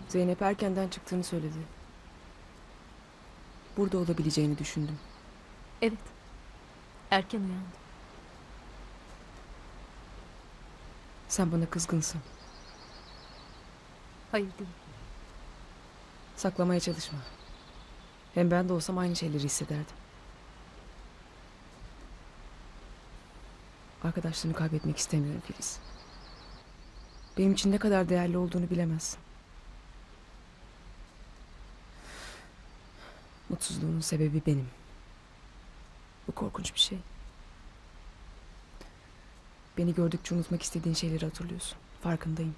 Zeynep erkenden çıktığını söyledi. Burada olabileceğini düşündüm. Evet. Erken uyandım. Sen bana kızgınsın. Hayır değil. Saklamaya çalışma. Hem ben de olsam aynı şeyleri hissederdim. Arkadaşlarını kaybetmek istemiyorum Filiz. Benim için ne kadar değerli olduğunu bilemezsin. Mutsuzluğunun sebebi benim. Bu korkunç bir şey. Beni gördükçe unutmak istediğin şeyleri hatırlıyorsun. Farkındayım.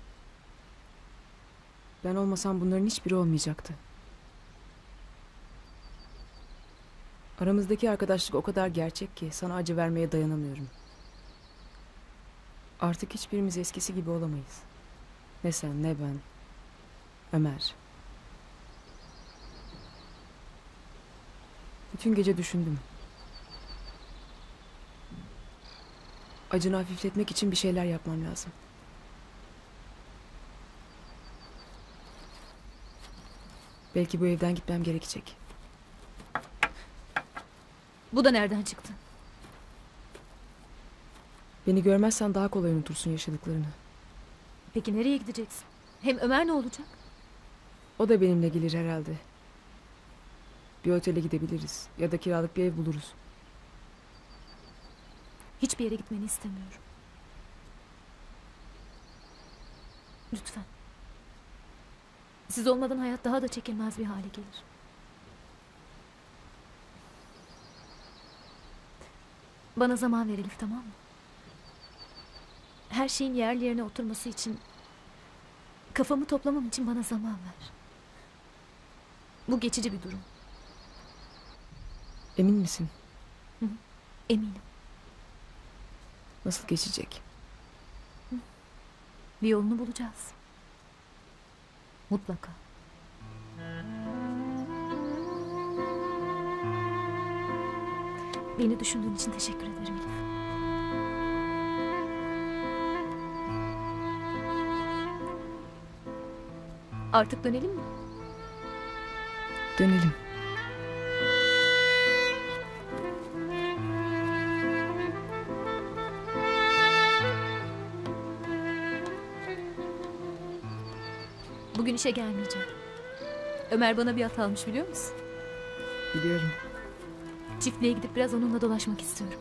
Ben olmasam bunların hiçbiri olmayacaktı. Aramızdaki arkadaşlık o kadar gerçek ki sana acı vermeye dayanamıyorum. Artık hiçbirimiz eskisi gibi olamayız. Ne sen ne ben. Ömer. Bütün gece düşündüm. Acını hafifletmek için bir şeyler yapmam lazım. Belki bu evden gitmem gerekecek. Bu da nereden çıktı? Beni görmezsen daha kolay unutursun yaşadıklarını. Peki nereye gideceksin? Hem Ömer ne olacak? O da benimle gelir herhalde. Bir otele gidebiliriz ya da kiralık bir ev buluruz. Hiçbir yere gitmeni istemiyorum. Lütfen. Siz olmadan hayat daha da çekilmez bir hale gelir. Bana zaman ver Elif, tamam mı? Her şeyin yerli yerine oturması için, kafamı toplamam için bana zaman ver. Bu geçici bir durum. Emin misin? Hı, eminim. Nasıl geçecek? Bir yolunu bulacağız. Mutlaka. Beni düşündüğün için teşekkür ederim Elif. Artık dönelim mi? Dönelim. Bugün işe gelmeyeceğim. Ömer bana bir at almış, biliyor musun? Biliyorum. Çiftliğe gidip biraz onunla dolaşmak istiyorum.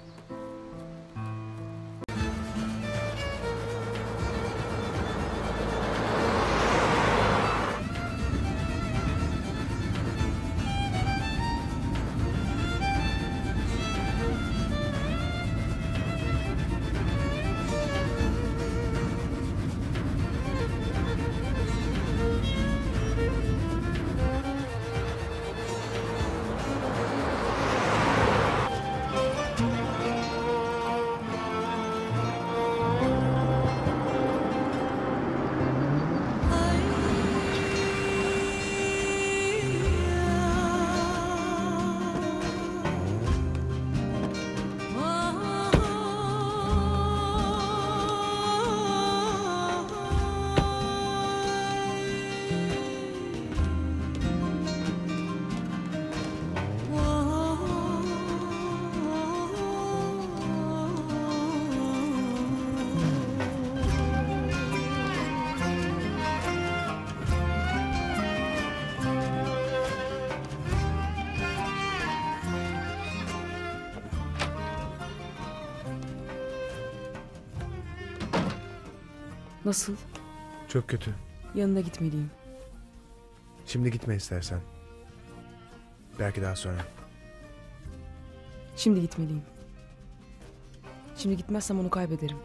Nasıl? Çok kötü. Yanına gitmeliyim. Şimdi gitme istersen. Belki daha sonra. Şimdi gitmeliyim. Şimdi gitmezsem onu kaybederim.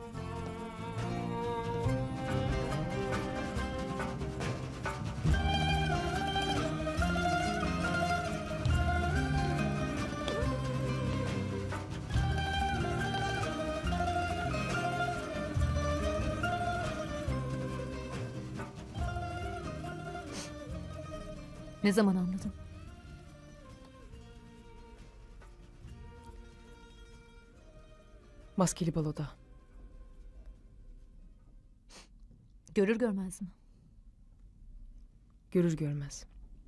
Ne zaman anladın? Maskeli baloda. Görür görmez mi? Görür görmez.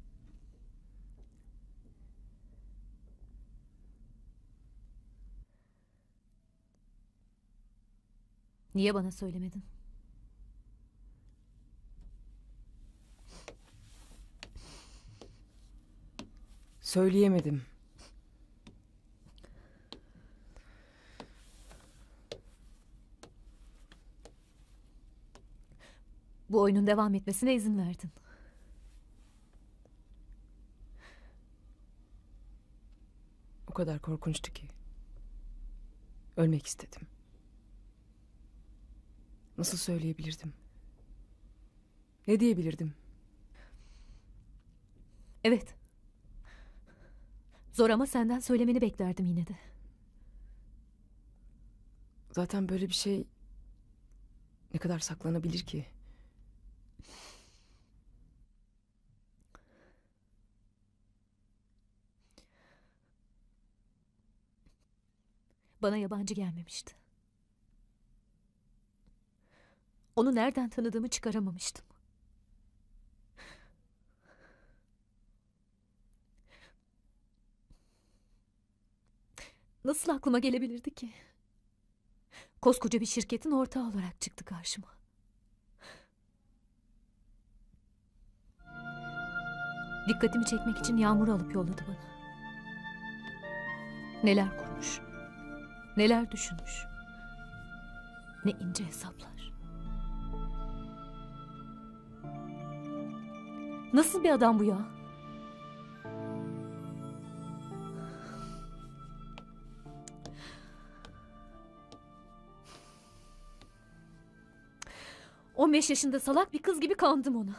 Niye bana söylemedin? Söyleyemedim. Bu oyunun devam etmesine izin verdin. O kadar korkunçtu ki. Ölmek istedim. Nasıl söyleyebilirdim? Ne diyebilirdim? Evet. Zor ama senden söylemeni beklerdim yine de. Zaten böyle bir şey ne kadar saklanabilir ki? Bana yabancı gelmemişti. Onu nereden tanıdığımı çıkaramamıştım. Nasıl aklıma gelebilirdi ki? Koskoca bir şirketin ortağı olarak çıktı karşıma. Dikkatimi çekmek için Yağmur'u alıp yolladı bana. Neler kurmuş, neler düşünmüş. Ne ince hesaplar. Nasıl bir adam bu ya? ...15 yaşında salak bir kız gibi kandım ona.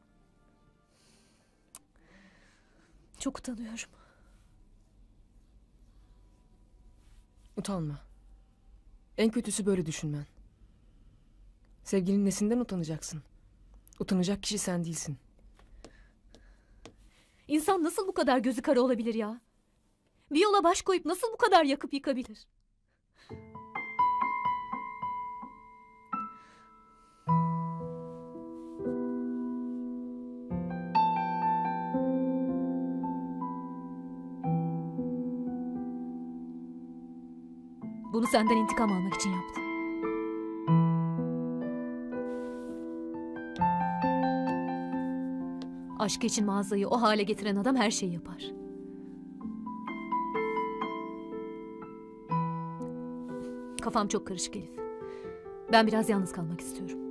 Çok utanıyorum. Utanma. En kötüsü böyle düşünmen. Sevgilinin nesinden utanacaksın? Utanacak kişi sen değilsin. İnsan nasıl bu kadar gözü kara olabilir ya? Bir yola baş koyup nasıl bu kadar yakıp yıkabilir? Bunu senden intikam almak için yaptı. Aşkı için mağazayı o hale getiren adam her şeyi yapar. Kafam çok karışık Elif. Ben biraz yalnız kalmak istiyorum.